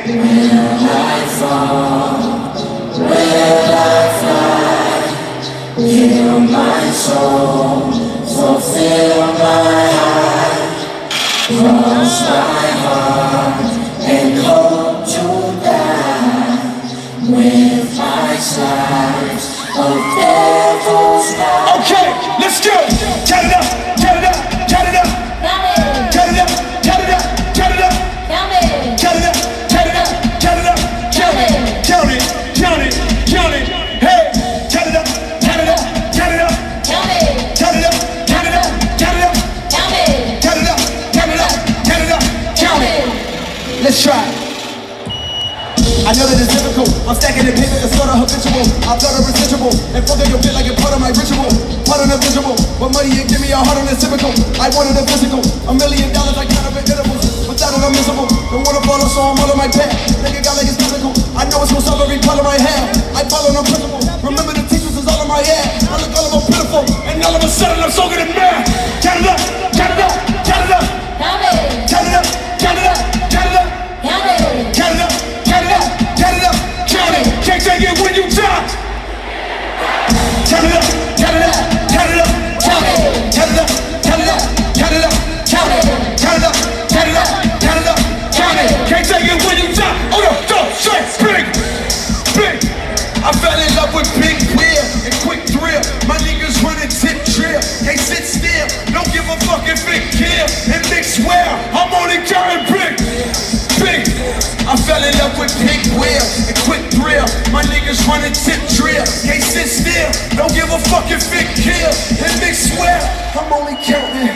Will I fall? Will I fly? Heal my soul, fulfill my heart, cross my heart, and hope to die with my slides of devil's night. Okay, let's go. Count it up, count it up, count it up. Count it up, count it up, count it up. Count it up, count it up, count it up. Count it, count it, count it, count it. Hey, count it up, count it up, count it up. Count it, count it up, count it up, count it up. Count it, count it up, count it up, count it up. Count it. Let's try. I know that it's difficult. I'm stacking the paper, it's sort of habitual. I thought of residual and fuck up your bit like a part of my ritual. Part of the visual, but money ain't give me a heart on the typical. I wanted a physical, $1 million, I count up in intervals. Without it, I'm miserable. Don't wanna follow, so I'm all on my path. Nigga got like it's physical. I know it's gonna solve every problem I have. I follow no principle. Remember the teachers is all in my head. I look all of them pitiful, and all of a sudden I'm so good at math. Count it up, count it up, count it up. Count it, count it up, count it up, count it up. Count it, count it up, count it up, count it up. Count it, can't take it when you die. Count it up, count it up, count it up. Count it, count it up, count it up, count it up. Count it, count it up, count it up, count it up. Count it, can't take it when you die. Oh no, go, straight, big, big. I fell in love with big wheel and quick thrill. My niggas running tip drill, can't sit still. Don't give a fuck if it kill and mix well. I'm only counting big, big. I fell in love with big wheel and quick thrill. My niggas running tip drill, can't sit still. Don't give a fuck if it kill and mix well. I'm only counting.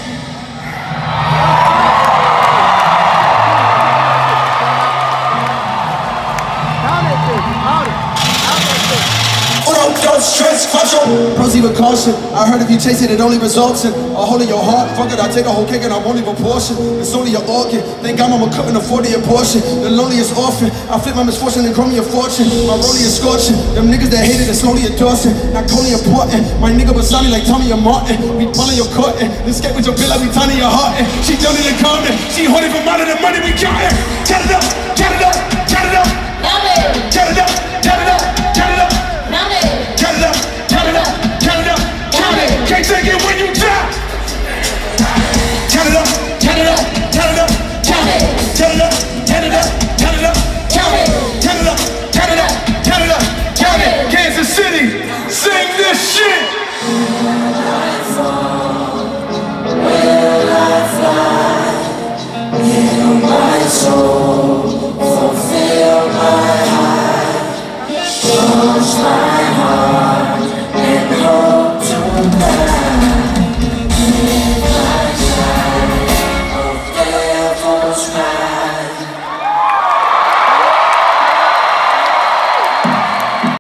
Don't stress, caution. Proceed with caution. I heard if you chase it, it only results in a hole in your heart. Fuck it, I take a whole cake and I won't even portion. It's only an organ. Thank God mama couldn't afford the abortion. The loneliest orphan. I flip my misfortune and grow me a fortune. My rollie is scorching. Them niggas that hated it slowly endorsing. Not only important. My nigga beside me like Tommy and Martin. We pulling your cotton. Then skate with your bill like we tiny your heart. She done it in common. She holding from out of the money we got it. Count it up, count it up, count it up. Count it up, count it up, count it up. Count it up, count it up, count it up, count it. Can't take it when you die. Count it up, count it up, count it up, count it. Count it up, count it up, count it up, count it. Count it up, count it up, count it up, count it. Kansas City, sing this shit. Will I fall? Will I fly? Heal my soul, fulfill my heart, cross my